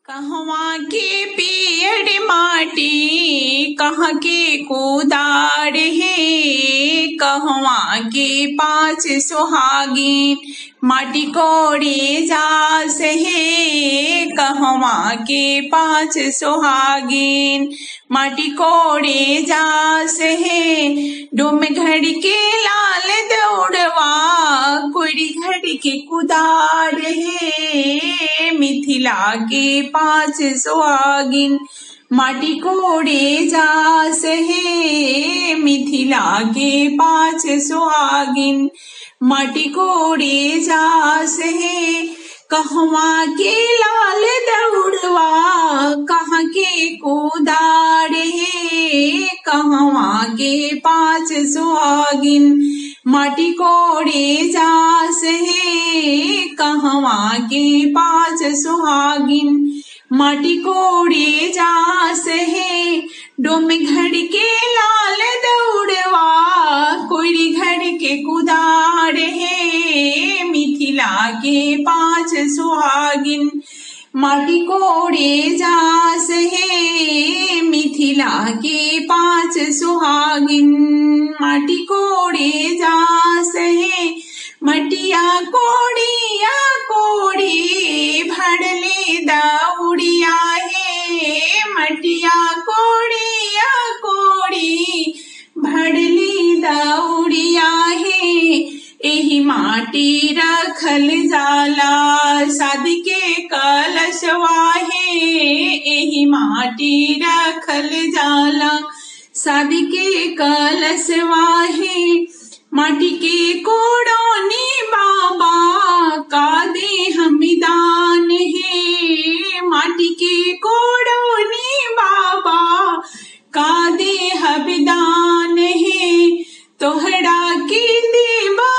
कहवा के पेड़ माटी कहाँ के कुदार है, कहवा के पाँच सुहागिन माटी कोड़े जास है, कहवा के पाँच सुहागिन माटी कोड़े जास है। डोम घड़ के लाल दौड़वा कोड़ी घड़ के कुदार है, मिथिला के पाँच सुहागिन माटी कोड़े जास है, मिथिला के पाँच सुहागिन माटी कोड़े जास है। कहवा के लाल दौड़वा कहाँ के कुदार है, कहवा के पाँच सुहागिन माटी कोड़े जास है, कहवा के पाँच सुहागिन माटी कोड़े जास है। डोम घड़ के लाल दौड़वा कोड़ी घड़ के कुदार है, मिथिला के पाँच सुहागिन माटी कोड़े जास है, मिथिला के पाँच सुहागिन माटी कोड़े जास है। मटिया कोड़िया कोड़ी भड़ले दौड़िया है, मटिया कोड़िया कोड़ी भड़ले दौड़िया है। एही माटी रखल जाला शादी के कलशवा है, एही माटी रखल जाला शादी के कलशवा है। माटी के कोड़ोनी बाबा का दे हम दान है, माटी के कोड़ोनी बाबा का दे हम दान है। तोहरा के देवा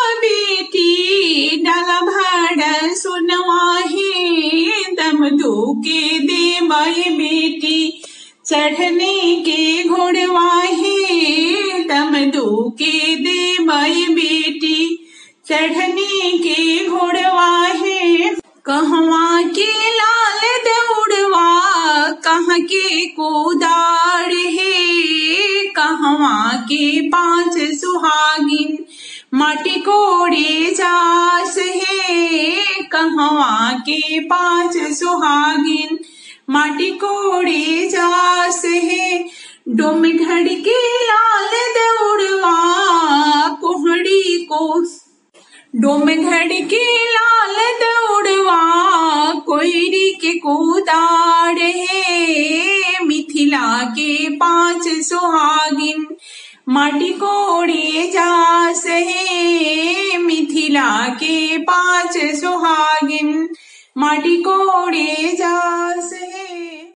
बेटी डाला भाड़ा सुनवा है, दम दो के देवा बेटी चढ़ने के घोड़वा है, दम दो के देवा बेटी चढ़ने के घोड़वा है। कहवा के लाल दौड़वा कहाँ के कुदार है, कहवा के पाँच सुहागिन माटी कोड़े जास है, कहवा के पाँच सुहागिन माटी कोड़े जास है। डोम घड़ के लाल दौड़वा कोहड़ी को डोम घड़ के लाल दौड़वा कोयरी के कुदार है, मिथिला के पाँच सुहागिन माटी कोड़े जास है, मिथिला के पाँच सुहागिन माटी कोड़े जास है।